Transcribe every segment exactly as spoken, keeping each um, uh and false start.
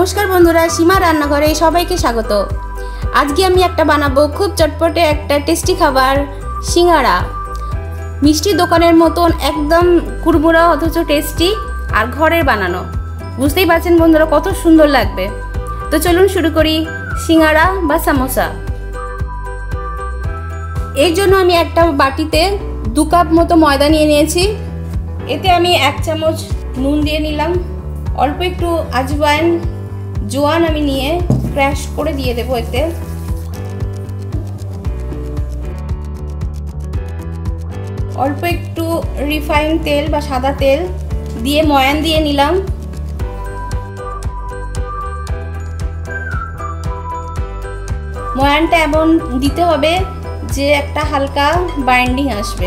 नमस्कार बंधुरा सीमा रान्नाघरे सबाइके स्वागत। आज के आमी एकटा बानाबो खूब चटपटे एकटा टेस्टी खाबार सिंगाड़ा। मिष्टि दोकानेर मतन एकदम कुरमुरा अथच टेस्टी और घरेर बानानो। बुझतेई पारछेन बंधुरा कत सुंदर लागबे। तो चलुन शुरू करी सिंगाड़ा बा सामोसा। एर जोन्नो आमी एकटा बाटीते दो काप मतो मयदा निये नियेछि। एते आमी एक चामच नुन दिये निलाम, अल्प एकटू आजवाइन जोआन आमी निये क्रैश करे दिए देबो। एते अल्प एकटू रिफाइन तेल बा सादा तेल दिए मयान दिए निलाम। मयानटा एमन दिते होबे जे एकटा हालका बाइंडिंग आसबे।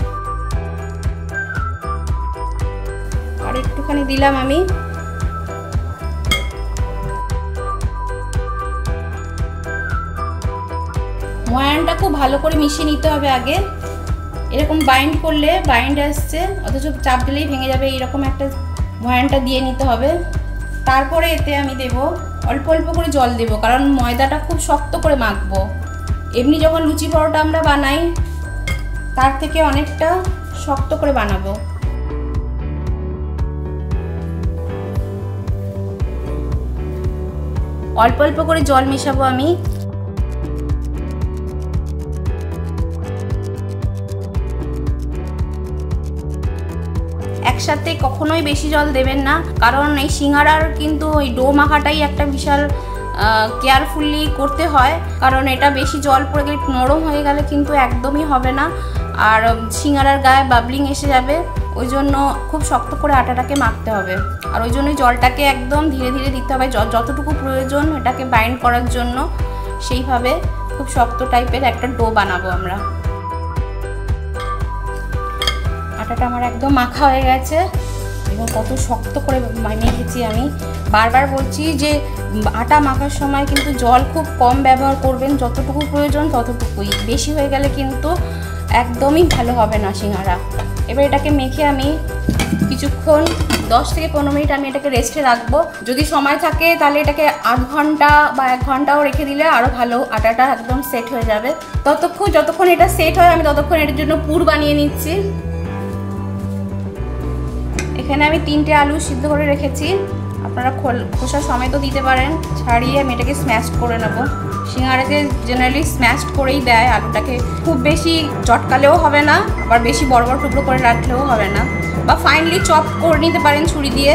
और एकटूखानी दिलाम आमी। मयानटा खूब भालो करे मिशिए निते होबे। आगे एरकम बाइंड करले बाइंड आसছে অথচ চাপ দিলেই ভেঙে যাবে, এরকম একটা ময়ানটা দিয়ে নিতে হবে। তারপরে এতে আমি দেব অল্প অল্প করে জল দেব, কারণ ময়দাটা খুব শক্ত করে মাখবো। এমনি যখন লুচি পরোটা আমরা বানাই তার থেকে অনেকটা শক্ত করে বানাবো। অল্প অল্প করে জল মেশাবো আমি। একসাথে কখনোই বেশি জল দেবেন না, কারণ এই সিঙ্গাড়ার কিন্তু ওই ডো মাখাটাই একটা বিশাল কেয়ারফুলি করতে হয়, কারণ এটা বেশি জল পড়ে গেলে নরম হয়ে গেলে কিন্তু একদমই হবে না, আর সিঙ্গাড়ার গায়ে বাবলিং এসে যাবে। ওই জন্য খুব শক্ত করে আটাটাকে মাখতে হবে, আর ওই জন্যই জলটাকে একদম ধীরে ধীরে দিতে হবে। যতটুকু প্রয়োজন এটাকে বাইন্ড করার জন্য সেইভাবে খুব শক্ত টাইপের একটা ডো বানাবো আমরা। আটাটা আমার একদম মাখা হয়ে গেছে এবং কত শক্ত করে মেখেছি আমি। বারবার বলছি যে আটা মাখার সময় কিন্তু জল খুব কম ব্যবহার করবেন, যতটুকু প্রয়োজন ততটুকুই। বেশি হয়ে গেলে কিন্তু একদমই ভালো হবে না সিঙ্গাড়া। এবার এটাকে মেখে আমি কিছুক্ষণ দশ থেকে পনেরো মিনিট আমি এটাকে রেস্টে রাখবো। যদি সময় থাকে তাহলে এটাকে আধ ঘন্টা বা এক ঘন্টাও রেখে দিলে আরও ভালো, আটাটা একদম সেট হয়ে যাবে। ততক্ষণ যতক্ষণ এটা সেট হয় আমি ততক্ষণ এটার জন্য পুর বানিয়ে নিচ্ছি। এখানে আমি তিনটে আলু সিদ্ধ করে রেখেছি, আপনারা খোসা সমেতও দিতে পারেন। ছাড়িয়ে আমি এটাকে স্ম্যাশ করে নেব। সিঙ্গাড়াতে জেনারেলি স্ম্যাশ করেই দেয় আলুটাকে, খুব বেশি চটকালেও হবে না, আবার বেশি বড় বড় টুকরো করে রাখলেও হবে না, বা ফাইনলি চপ করে নিতে পারেন ছুরি দিয়ে।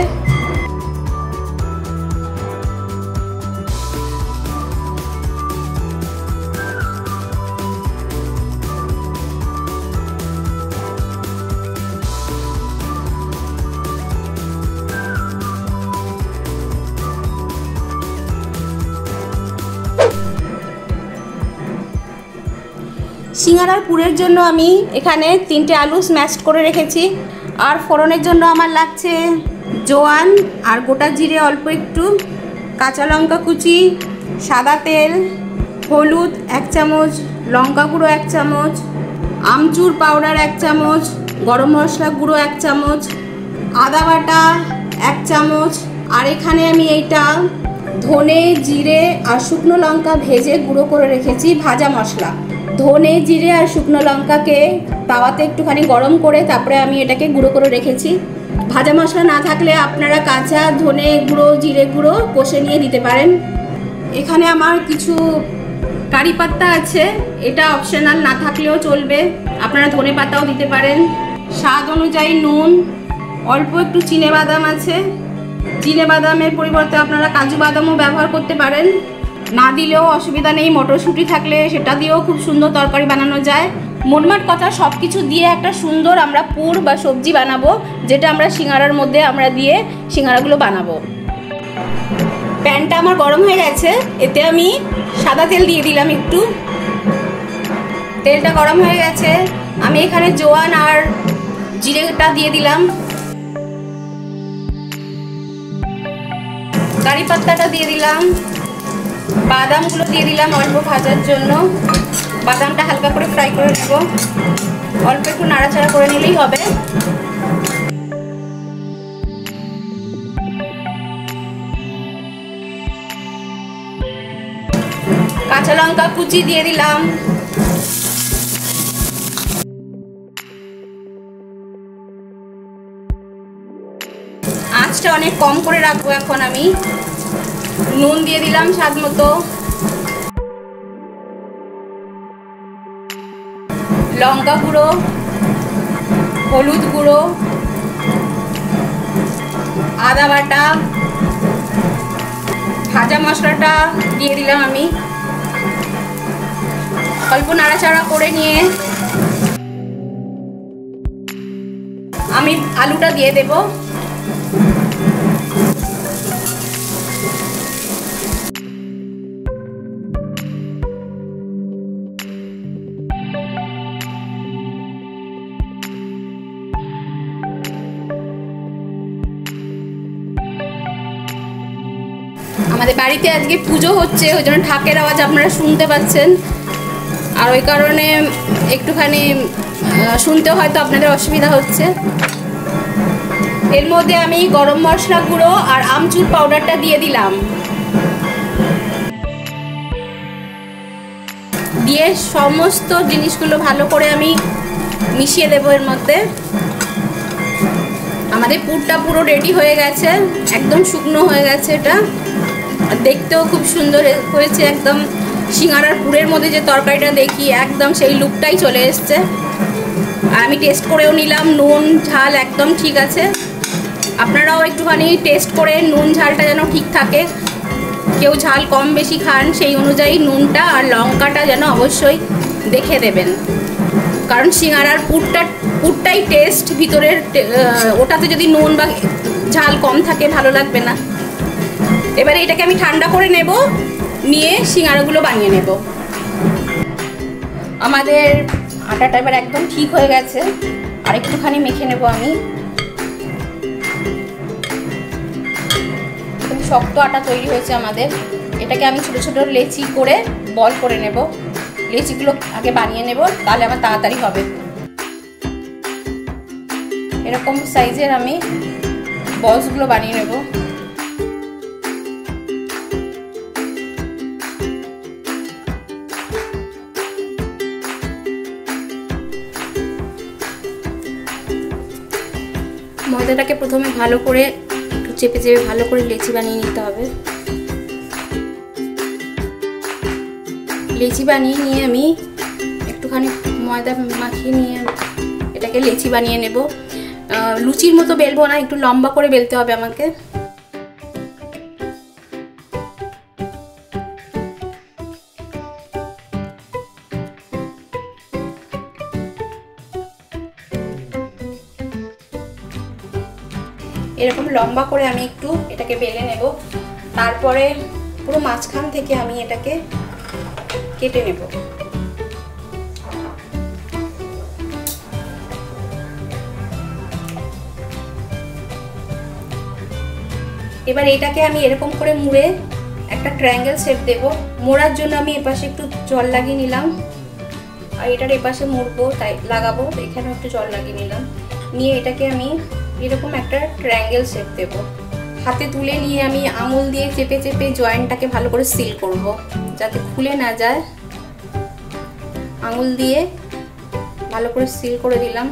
সিঙ্গাড়ার পুরের জন্য আমি এখানে তিনটে আলু স্ম্যাশ করে রেখেছি, আর ফোড়নের জন্য আমার লাগছে জোয়ান আর গোটা জিরে অল্প একটু, কাঁচা লঙ্কা কুচি, সাদা তেল, হলুদ এক চামচ, লঙ্কা গুঁড়ো এক চামচ, আমচুর পাউডার এক চামচ, গরম মশলা গুঁড়ো এক চামচ, আদা বাটা এক চামচ, আর এখানে আমি এইটা ধনে জিরে আর শুকনো লঙ্কা ভেজে গুঁড়ো করে রেখেছি ভাজা মশলা। ধনে জিরে আর শুকনো লঙ্কাকে তাওয়াতে একটুখানি গরম করে তারপরে আমি এটাকে গুঁড়ো করে রেখেছি। ভাজা মশলা না থাকলে আপনারা কাঁচা ধনে গুঁড়ো জিরে গুঁড়ো কষে নিয়ে দিতে পারেন। এখানে আমার কিছু কারি পাতা আছে, এটা অপশনাল, না থাকলেও চলবে, আপনারা ধনে পাতাও দিতে পারেন। স্বাদ অনুযায়ী নুন, অল্প একটু চিনে বাদাম আছে, চিনে বাদামের পরিবর্তে আপনারা কাজু বাদামও ব্যবহার করতে পারেন, না দিলেও অসুবিধা নেই। মটরশুঁটি থাকলে সেটা দিয়েও খুব সুন্দর তরকারি বানানো যায়। মোটমাট কথা সব কিছু দিয়ে একটা সুন্দর আমরা পুর বা সবজি বানাবো, যেটা আমরা সিঙ্গাড়ার মধ্যে আমরা দিয়ে সিঙ্গাড়াগুলো বানাবো। প্যানটা আমার গরম হয়ে গেছে, এতে আমি সাদা তেল দিয়ে দিলাম একটু। তেলটা গরম হয়ে গেছে, আমি এখানে জোয়ান আর জিরেটা দিয়ে দিলাম, কারি পাতাটা দিয়ে দিলাম, বাদামগুলো দিয়ে দিলাম অল্প ভাজার জন্য। বাদামটা হালকা করে ফ্রাই করে নেব, অল্প একটু নাড়াচাড়া করে নিলেই হবে। লঙ্কা কুচি দিয়ে দিলাম। আঁচটা অনেক কম করে রাখবো এখন আমি। নুন দিয়ে দিলাম স্বাদ মতো, লঙ্কা গুঁড়ো, হলুদ গুঁড়ো, আদা বাটা, ভাজা মশলাটা দিয়ে দিলাম আমি। অল্প নাড়াচাড়া করে নিয়ে আমি আলুটা দিয়ে দেব। আমাদের বাড়িতে আজকে পুজো হচ্ছে, ওই জন্য ঢাকের আওয়াজ আপনারা শুনতে পাচ্ছেন, আর ওই কারণে একটুখানি শুনতে হয়তো আপনাদের অসুবিধা হচ্ছে। এর মধ্যে আমি গরম মশলা গুঁড়ো আর আমচুর পাউডারটা দিয়ে দিলাম, দিয়ে সমস্ত জিনিসগুলো ভালো করে আমি মিশিয়ে দেবো এর মধ্যে। আমাদের পুরটা পুরো রেডি হয়ে গেছে, একদম শুকনো হয়ে গেছে এটা, আর দেখতেও খুব সুন্দর হয়েছে। একদম সিঙ্গারার পুরের মধ্যে যে তরকারিটা দেখি একদম সেই লুকটাই চলে এসছে। আর আমি টেস্ট করেও নিলাম, নুন ঝাল একদম ঠিক আছে। আপনারাও একটুখানি টেস্ট করে নুন ঝালটা যেন ঠিক থাকে, কেউ ঝাল কম বেশি খান সেই অনুযায়ী নুনটা আর লঙ্কাটা যেন অবশ্যই দেখে দেবেন, কারণ সিঙ্গারার পুরটা পুরটাই টেস্ট, ভিতরের ওটাতে যদি নুন বা ঝাল কম থাকে ভালো লাগবে না। এবারে এটাকে আমি ঠান্ডা করে নেব, নিয়ে সিঙ্গারাগুলো বানিয়ে নেব। আমাদের আটাটা এবার একদম ঠিক হয়ে গেছে, আর একটুখানি মেখে নেব আমি। খুব শক্ত আটা তৈরি হয়েছে আমাদের। এটাকে আমি ছোটো ছোটো লেচি করে বল করে নেব। লেচিগুলো আগে বানিয়ে নেব, তাহলে আমার তাড়াতাড়ি হবে। এরকম সাইজের আমি বলসগুলো বানিয়ে নেব। ময়দাটাকে প্রথমে ভালো করে একটু চেপে চেপে ভালো করে লেচি বানিয়ে নিতে হবে। লেচি বানিয়ে নিয়ে আমি একটুখানি ময়দা মাখিয়ে নিয়ে এটাকে লেচি বানিয়ে নেব। লুচির মতো বেলবো না, একটু লম্বা করে বেলতে হবে আমাকে। এরকম লম্বা করে আমি একটু এটাকে বেলে নেব, তারপরে পুরো মাঝখান থেকে আমি এটাকে কেটে নেব। এবার এটাকে আমি এরকম করে মুড়ে একটা ট্রায়াঙ্গেল শেপ দেব। মোড়ার জন্য আমি এপাশে একটু জল লাগিয়ে নিলাম, আর এটার এপাশে মুড়বো তাই লাগাবো, এখানে একটু জল লাগিয়ে নিলাম। নিয়ে এটাকে আমি এরকম একটা ট্রায়াঙ্গেল শেপ দেব। হাতে তুলে নিয়ে আমি আঙুল দিয়ে চেপে চেপে জয়েন্টটাকে ভালো করে সিল করব, যাতে খুলে না যায়। আঙুল দিয়ে ভালো করে সিল করে দিলাম।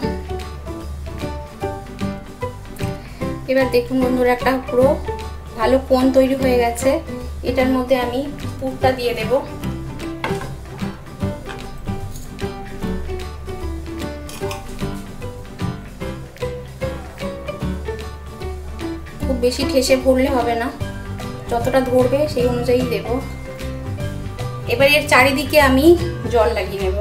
এবার দেখুন বন্ধুরা, একটা পুরো ভালো কোণ তৈরি হয়ে গেছে। এটার মধ্যে আমি পুরটা দিয়ে দেব। খুব বেশি ঠেসে ভরলে হবে না, যতটা ধরবে সেই অনুযায়ী দেব। এবার এর চারিদিকে আমি জল লাগিয়ে নেব।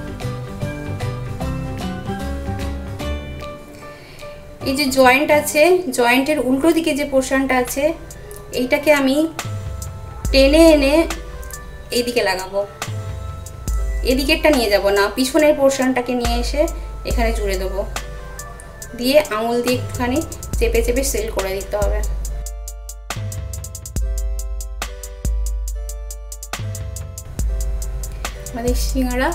এই যে জয়েন্ট আছে, জয়েন্টের উল্টো দিকে যে পোর্শনটা আছে, এইটাকে আমি টেনে এনে এইদিকে লাগাবো। এদিকেরটা নিয়ে যাব না, পিছনের পোর্শনটাকে নিয়ে এসে এখানে জুড়ে দেবো। দিয়ে আঙুল দিয়ে একটুখানি চেপে চেপে সিল করে দিতে হবে। আমাদের সিঙ্গারা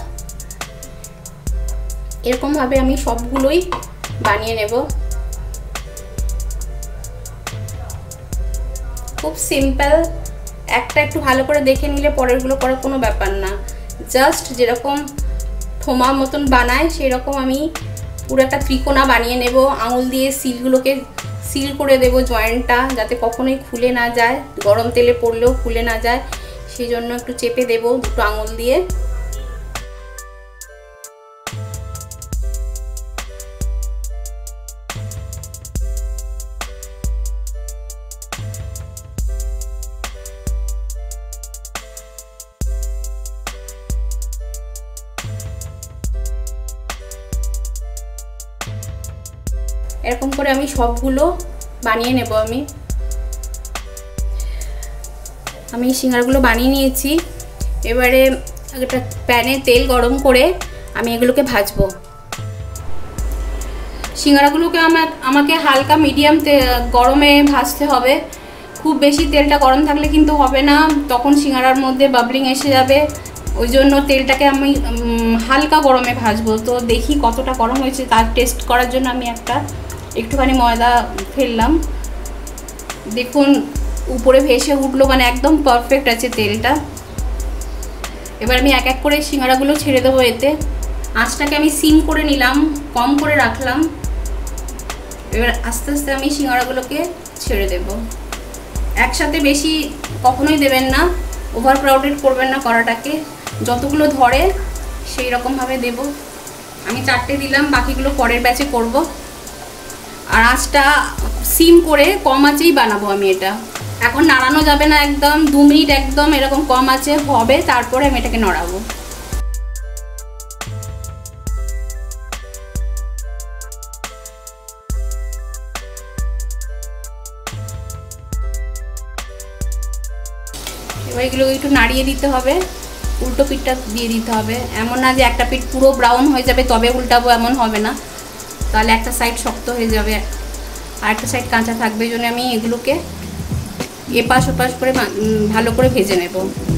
এরকম ভাবে আমি সবগুলোই বানিয়ে নেব। খুব সিম্পল, একটা একটু ভালো করে দেখে নিলে পরেরগুলো করার কোনো ব্যাপার না। জাস্ট যেরকম ঠোমার মতন বানায় সেই রকম আমি পুরো একটা ত্রিকোণা বানিয়ে নেব। আঙুল দিয়ে সিলগুলোকে সিল করে দেব জয়েন্টটা, যাতে কখনোই খুলে না যায়, গরম তেলে পড়লেও খুলে না যায়, সেই জন্য একটু চেপে দেব দুটো আঙুল দিয়ে। এরকম করে আমি সবগুলো বানিয়ে নেব। আমি আমি সিঙ্গারাগুলো বানিয়ে নিয়েছি। এবারে একটা প্যানে তেল গরম করে আমি এগুলোকে ভাজবো। সিঙ্গারাগুলোকে আমার আমাকে হালকা মিডিয়াম গরমে ভাজতে হবে। খুব বেশি তেলটা গরম থাকলে কিন্তু হবে না, তখন সিঙ্গারার মধ্যে বাবলিং এসে যাবে। ওই জন্য তেলটাকে আমি হালকা গরমে ভাজবো। তো দেখি কতটা গরম হয়েছে, তার টেস্ট করার জন্য আমি একটা একটুখানি ময়দা ফেললাম। দেখুন উপরে ভেসে উঠলো, মানে একদম পারফেক্ট আছে তেলটা। এবার আমি এক এক করে সিঙ্গারাগুলো ছেড়ে দেবো এতে। আঁচটাকে আমি সিম করে নিলাম, কম করে রাখলাম। এবার আস্তে আস্তে আমি সিঙ্গারাগুলোকে ছেড়ে দেব। একসাথে বেশি কখনোই দেবেন না, ওভার ক্রাউডেড করবেন না কড়াটাকে, যতগুলো ধরে সেই রকমভাবে দেব। আমি চারটে দিলাম, বাকিগুলো পরের ব্যাচে করব। আর আঁচটা সিম করে কম আঁচেই বানাবো আমি এটা। এখন নাড়ানো যাবে না, একদম দু মিনিট একদম এরকম কম আঁচে হবে, তারপরে আমি এটাকে নড়াবো। এবার এগুলো একটু নাড়িয়ে দিতে হবে, উল্টো পিঠটা দিয়ে দিতে হবে। এমন না যে একটা পিঠ পুরো ব্রাউন হয়ে যাবে তবে উল্টাবো, এমন হবে না, তাহলে একটা সাইড শক্ত হয়ে যাবে আর একটা সাইড কাঁচা থাকবে। এই জন্য আমি এগুলোকে এপাশ ওপাশ করে ভালো করে ভেজে নেব।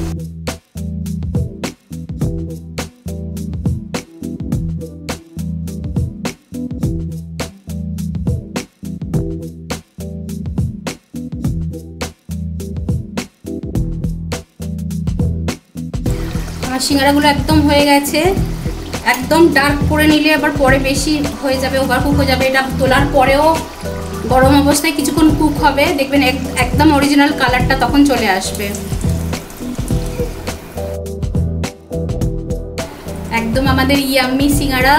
আমার সিঙ্গারাগুলো একদম হয়ে গেছে। একদম ডার্ক করে নিলে আবার পরে বেশি হয়ে যাবে, ওভার কুক হয়ে যাবে। এটা তোলার পরেও গরম অবস্থায় কিছুক্ষণ কুক হবে, দেখবেন একদম অরিজিনাল কালারটা তখন চলে আসবে। একদম আমাদের ইয়াম্মি সিঙ্গারা।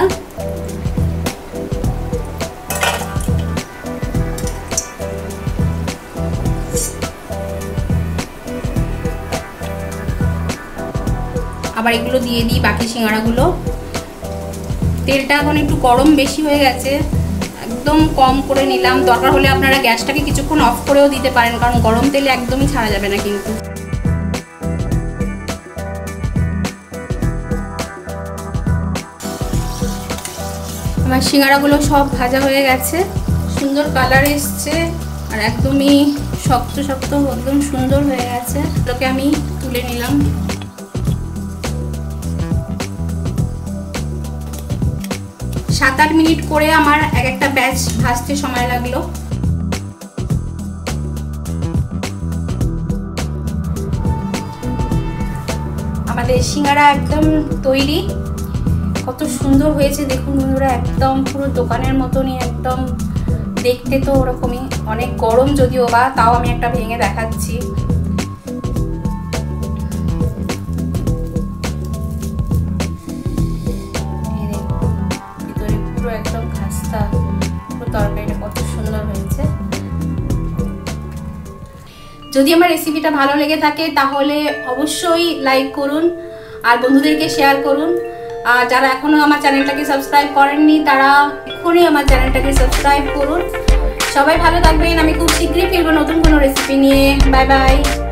আবার এগুলো দিয়ে দিই বাকি সিঙ্গারাগুলো। তেলটা এখন একটু গরম বেশি হয়ে গেছে, একদম কম করে নিলাম। দরকার হলে আপনারা গ্যাসটাকে কিছুক্ষণ অফ করেও দিতে পারেন, কারণ গরম তেলে একদমই ছাড়া যাবে না কিন্তু। আমার সিঙ্গারাগুলো সব ভাজা হয়ে গেছে, সুন্দর কালার এসছে আর একদমই শক্ত শক্ত একদম সুন্দর হয়ে গেছে। এটাকে আমি তুলে নিলাম। সাত আট মিনিট করে আমার এক একটা ব্যাচ ভাজতে সময় লাগলো। আমাদের সিঙ্গারা একদম তৈরি। কত সুন্দর হয়েছে দেখুন বন্ধুরা, একদম পুরো দোকানের মতনই, একদম দেখতে তো ওরকমই। অনেক গরম যদিও বা, তাও আমি একটা ভেঙে দেখাচ্ছি। একদম খাস্তা তরকারিটা কত সুন্দর হয়েছে। যদি আমার রেসিপিটা ভালো লেগে থাকে তাহলে অবশ্যই লাইক করুন আর বন্ধুদেরকে শেয়ার করুন। আর যারা এখনো আমার চ্যানেলটাকে সাবস্ক্রাইব করেননি তারা এখনই আমার চ্যানেলটাকে সাবস্ক্রাইব করুন। সবাই ভালো থাকবেন। আমি খুব শীঘ্রই ফিরবো নতুন কোনো রেসিপি নিয়ে। Bye by.